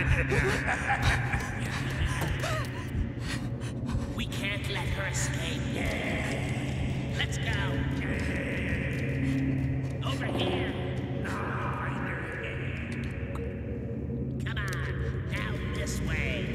We can't let her escape. Let's go. Over here. Come on, down this way.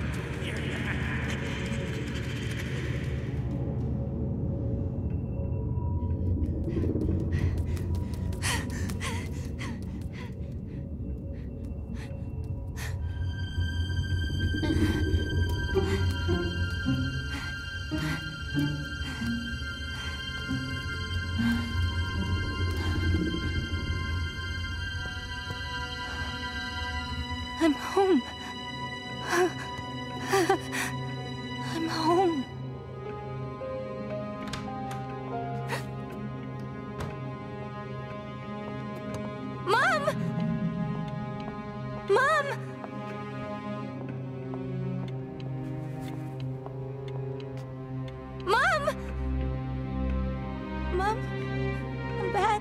I'm home. I'm home. Mom! Mom! Mom! Mom, I'm back.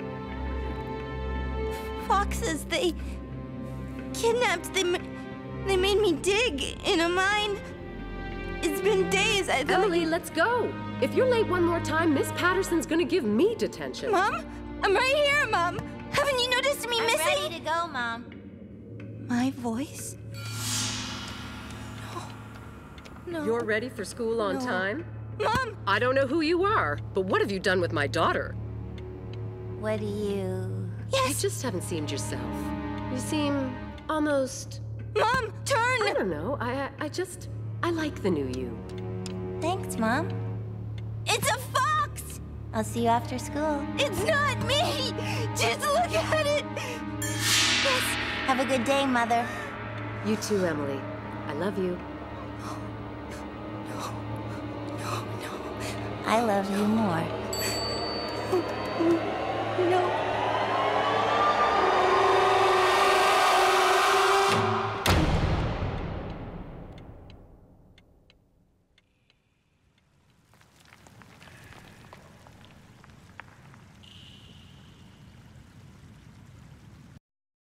Foxes, they kidnapped. They made me dig in a mine. It's been days. I thought... Emily, let's go. If you're late one more time, Miss Patterson's gonna give me detention. Mom? I'm right here, Mom. Haven't you noticed me missing? I'm ready to go, Mom. My voice? No. You're ready for school on time? Mom! I don't know who you are, but what have you done with my daughter? What do you... I just haven't seemed yourself. You seem almost... Mom, turn! I don't know. I like the new you. Thanks, Mom. It's a fox! I'll see you after school. It's not me! Just look at it! Yes. Have a good day, Mother. You too, Emily. I love you. I love you more. No.